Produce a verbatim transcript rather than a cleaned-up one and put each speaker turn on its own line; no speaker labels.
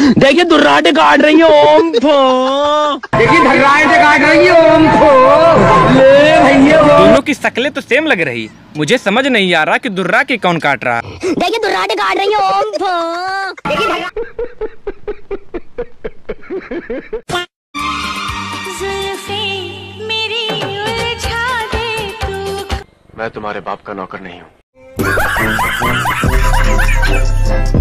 देखिए दुर्राटे काट रही है ओम फो। देखिए दुर्राटे काट रही है ओम फो। ले भैया
दोनों की शक्लें तो सेम लग रही, मुझे समझ नहीं आ रहा कि दुर्रा के कौन काट रहा।
देखिए दुर्राटे काट रही है ओम फो। मेरी उलझा दे तू। मैं तुम्हारे बाप का नौकर नहीं हूँ।